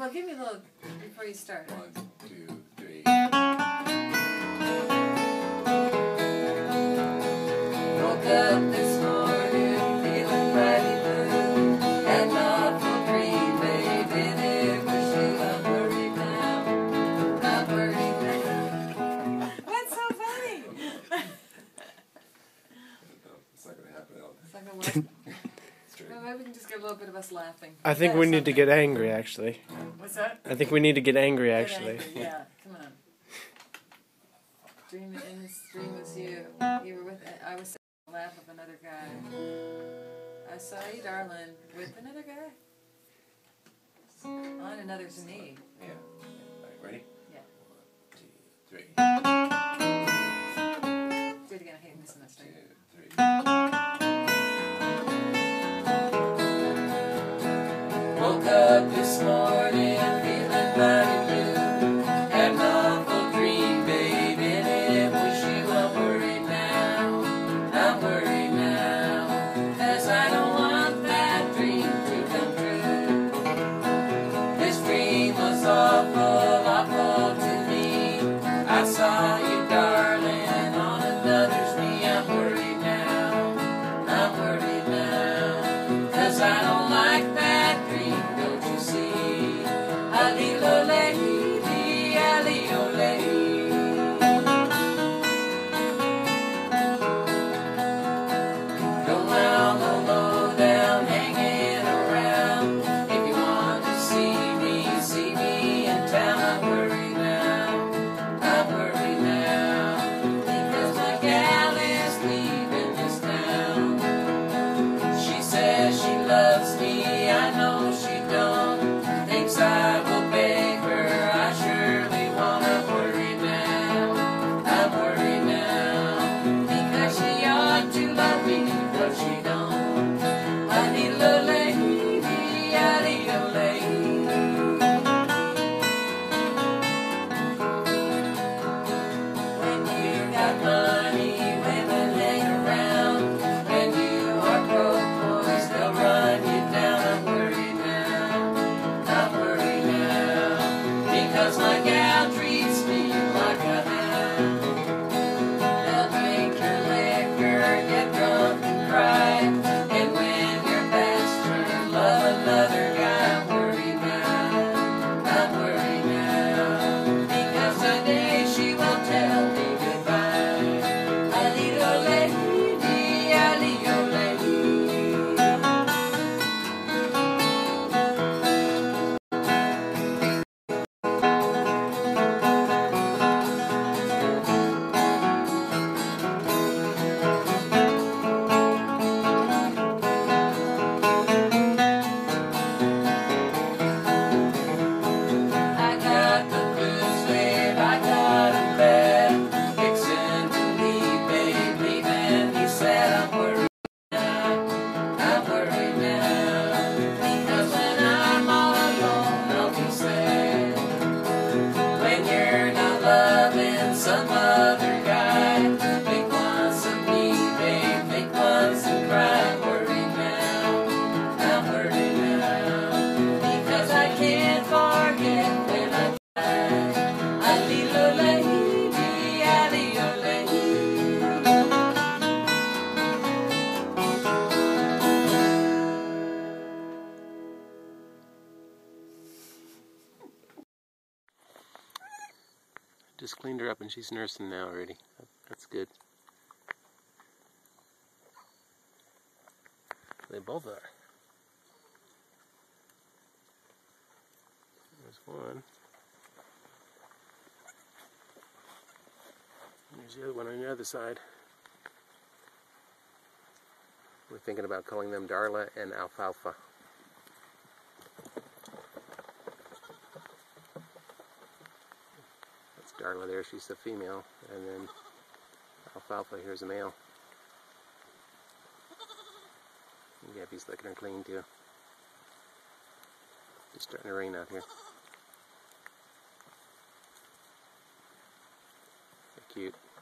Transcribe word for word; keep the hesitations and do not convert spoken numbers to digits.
Well, give me a little before you start. One, two, three. Woke up this morning feeling mighty blue, had an awful dream, babe, and it was you. I'm worried now, I'm worried now. What's so funny? It's not going to happen at all. It's not going to work. Well, maybe we can just get a little bit of us laughing. I think we need to get angry, actually. What's that? I think we need to get angry, Get actually. angry, yeah, come on. Dream in this dream was you. You were with. I was sitting on the lap of another guy. I saw you, darling, with another guy. On another's knee. Yeah. All right, ready? Yeah. One, two, three. Do it again. I hate missing that string. Two, three. Woke up this morning feeling mighty blue. Had an awful dream, babe, and it was you. I'm worried now, I'm worried now, 'cause I don't want that dream to come true. This dream was awful, awful to me. I saw you, darling, on another's knee. I'm worried now, I'm worried now, 'cause I don't like that. Just cleaned her up and she's nursing now already. That's good. They both are. There's one. There's the other one on the other side. We're thinking about calling them Darla and Alfalfa. Darla there, she's the female, and then Alfalfa here's a male. And Gabby's looking her clean too. It's starting to rain out here. They're cute.